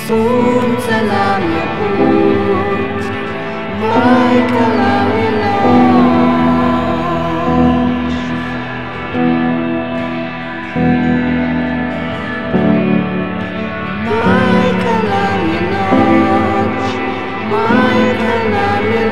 Sunce nam je put, majka nam je noć. Majka nam je noć, majka nam je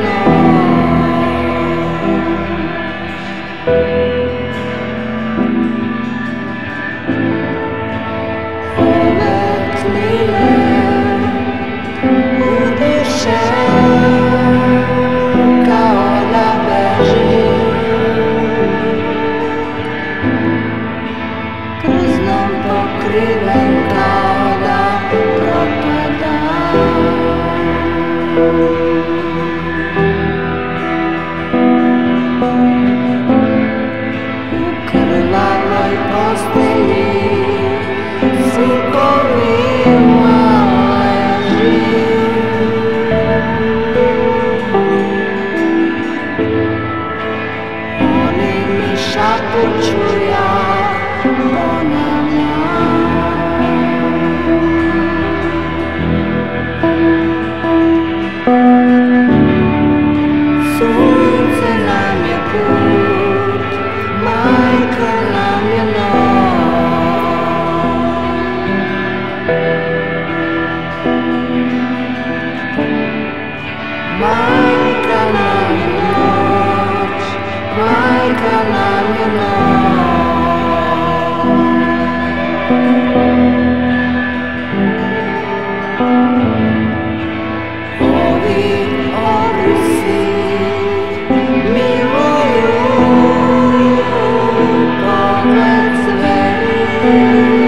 pokriven kao da propada. U krvavoj postelji zvukovima ležim. Oni mi šapuću, ja sunce nam je put, majka nam je noć. Majka nam je noć, majka nam je noć. Miluju pogled zveri.